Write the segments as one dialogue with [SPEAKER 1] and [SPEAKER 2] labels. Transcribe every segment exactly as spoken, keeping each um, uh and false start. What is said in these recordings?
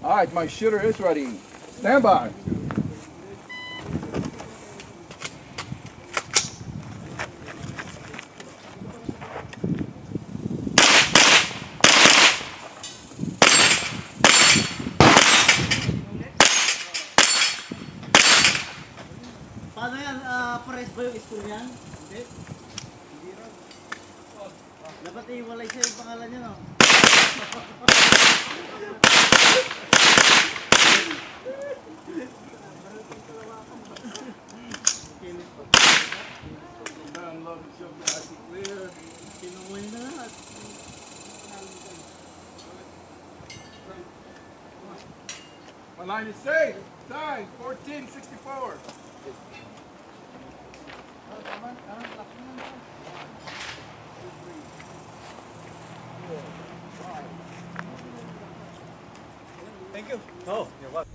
[SPEAKER 1] All right, my shooter is ready. Stand by.
[SPEAKER 2] Paano yan? Uh, pares ba yung school niyan? Hindi? Hindi rin. Dapat iwalay siya yung pangalan niya, no? Kinumoy na lahat.
[SPEAKER 1] My line is safe. Time fourteen sixty-four.
[SPEAKER 2] Thank you. Oh, you're welcome.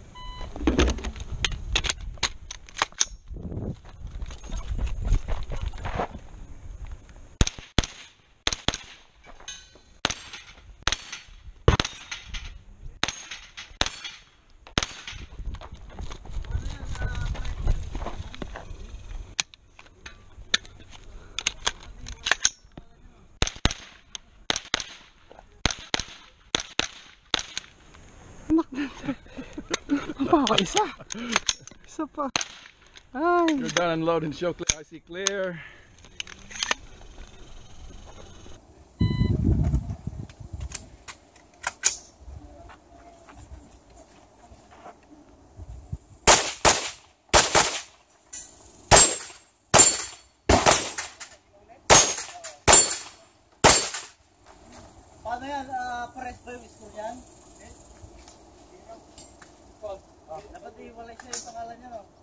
[SPEAKER 3] Pa, isa. Isa pa. Ay.
[SPEAKER 1] You're done unloading. Show clear. I see clear.
[SPEAKER 2] Paano yan? Uh, pares ba yung school niyan? Dapat iwalay siya yung pangalan niya, no?